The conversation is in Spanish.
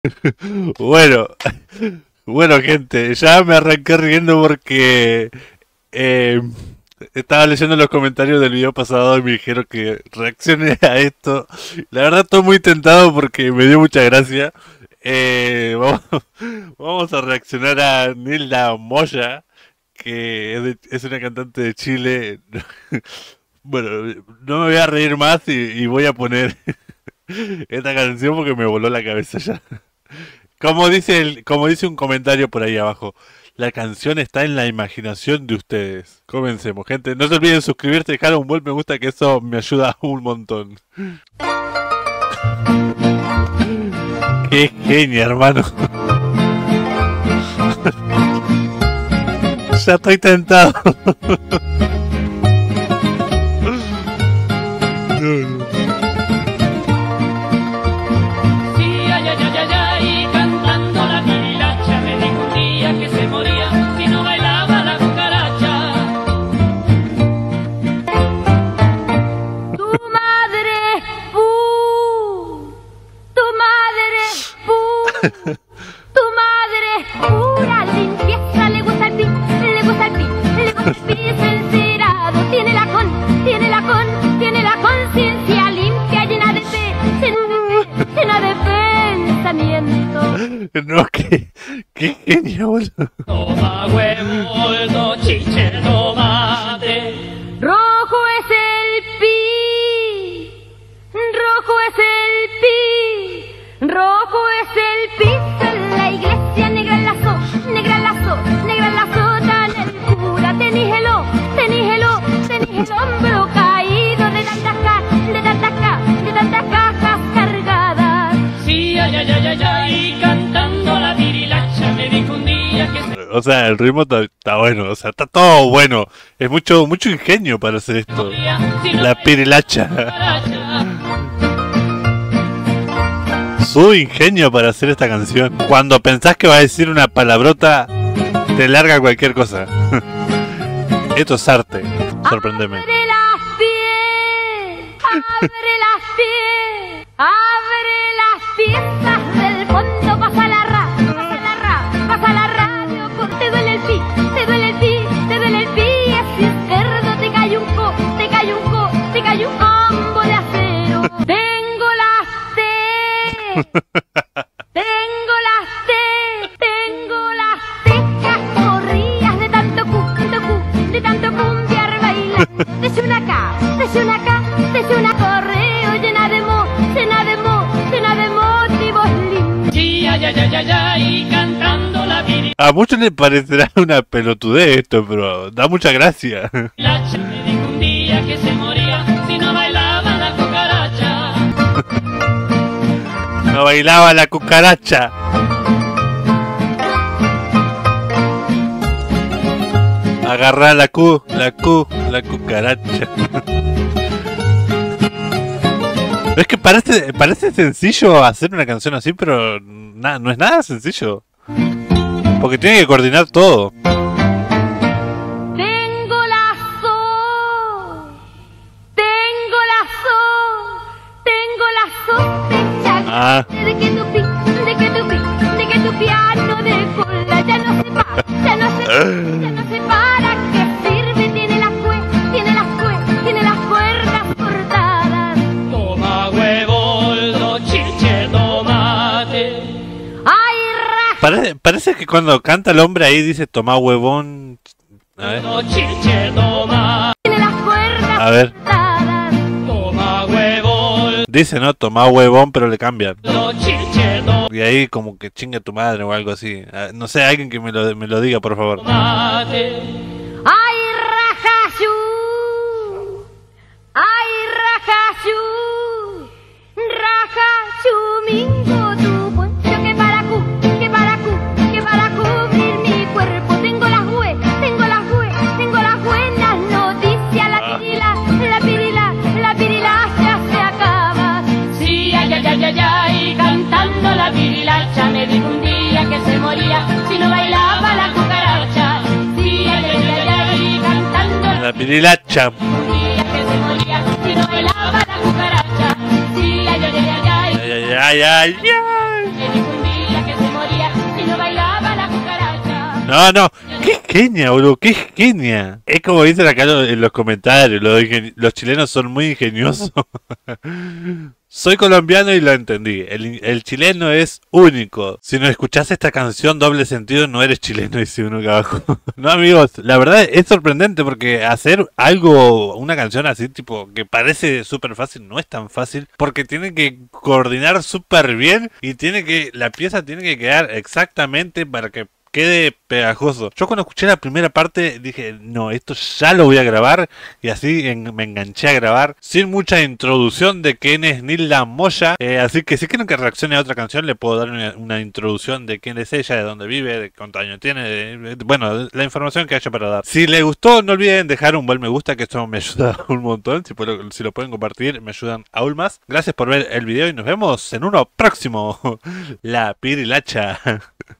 Bueno, bueno, gente, ya me arranqué riendo porque eh, estaba leyendo los comentarios del video pasado y me dijeron que reaccione a esto. La verdad estoy muy tentado porque me dio mucha gracia. Vamos, vamos a reaccionar a Nilda Moya, que es una cantante de Chile. Bueno, no me voy a reír más y voy a poner esta canción porque me voló la cabeza ya. Como dice un comentario por ahí abajo, la canción está en la imaginación de ustedes. Comencemos, gente. No se olviden suscribirse, dejar un buen me gusta, que eso me ayuda un montón. Qué genia, hermano. Ya estoy tentado. Tu madre es pura limpieza, le gusta el pi, le gusta el pi, le gusta el pi sincerado, tiene la conciencia limpia, llena de pensamiento. No, qué genio, boludo. Toma huevo, chiche, tomate. Rojo es el pi, rojo es el pi, rojo es el piso en la iglesia, negra el lazo, negra el lazo, negra el lazo, tan el cura, tenís el hombro caído de tantas cajas cargadas. Sí, ay, ay, ay, ay, ay, cantando la virilacha, me dijo un día que se... O sea, el ritmo está bueno, o sea, está todo bueno. Es mucho ingenio para hacer esto. La pirilacha. Su ingenio para hacer esta canción. Cuando pensás que va a decir una palabrota, te larga cualquier cosa. Esto es arte. Sorprendeme. Abre las pies, abre las pies, abre las piezas del fondo, pasa la radio, te duele el pi, te duele el pi, te duele el pi, si es cerdo te cae un combo de acero. Tengo las tejas corridas de tanto cumbiar bailar. Desde una correo llena de motivos lindos. Sí, ay, ay, ay, ay, ay, cantando la virilacha, A muchos les parecerá una pelotudez esto, pero da mucha gracia. me dijo un día que se moría si no bailaba la cucaracha. No bailaba la cucaracha. Agarrar la cucaracha. Es que parece sencillo hacer una canción así, pero no es nada sencillo. Porque tiene que coordinar todo. Tengo la sospecha Ah. de que tu piano de cola ya no se para qué sirve, tiene las cuerdas cortadas. Toma huevo, chiche, tomate. Ay, Parece que cuando canta el hombre ahí dice toma huevón. A ver. Chiche, toma. tiene las cuerdas A ver. cortadas. Toma huevo, Dice, ¿no? Toma huevón, pero le cambian. chiche, Y ahí como que chinga tu madre o algo así. No sé, alguien que me lo diga, por favor. tomate. Ay, rajayú, mingo, tu poncho que para cubrir mi cuerpo. Tengo las buenas noticias, la pirila ya se acaba. Sí, ay, ay, ay, ay, ay, cantando la virilacha, me dijo un día que se moría si no bailaba la cucaracha. Sí, ay, ay, ay, ay, cantando La pirilacha. un día que se moría si no bailaba la cucaracha. Sí, ay, ay, ay, ay, ay, Ay, ay, ay, ay. me dijo un día No, no, qué genia, boludo, qué genia. Es como dicen acá en los comentarios, los chilenos son muy ingeniosos. Soy colombiano y lo entendí. El chileno es único. Si no escuchás esta canción doble sentido, no eres chileno, dice uno acá abajo. No, amigos, la verdad es sorprendente porque hacer algo, una canción así, tipo, que parece súper fácil, no es tan fácil. Porque tiene que coordinar súper bien y la pieza tiene que quedar exactamente para que quede pegajoso. Yo cuando escuché la primera parte dije, no, esto ya lo voy a grabar. Y así me enganché a grabar sin mucha introducción de quién es Nilda Moya. Así que si quieren que reaccione a otra canción, le puedo dar una introducción de quién es ella, de dónde vive, de cuántos años tiene, bueno, la información que haya para dar. Si les gustó, no olviden dejar un buen me gusta, que esto me ayuda un montón. Si lo pueden compartir, me ayudan aún más. Gracias por ver el video y nos vemos en uno próximo. La pirilacha.